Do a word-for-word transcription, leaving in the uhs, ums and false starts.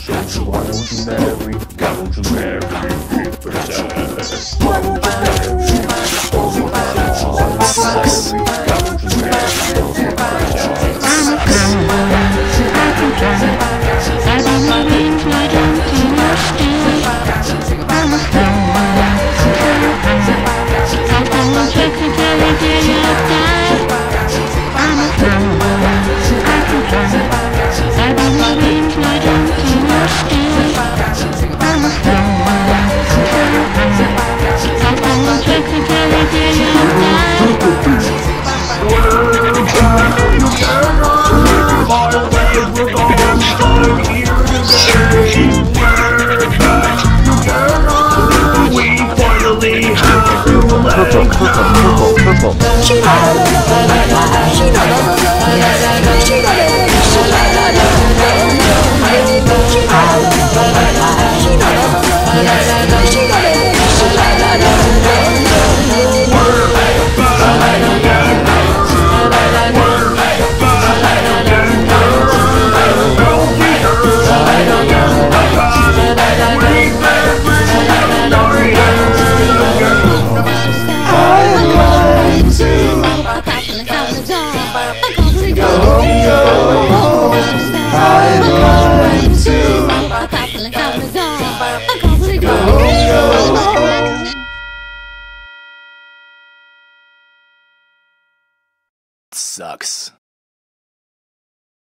So why won't you marry? Why won't you marry me, princess? Why won't you marry me? Why won't you marry Purple, purple, purple, purple.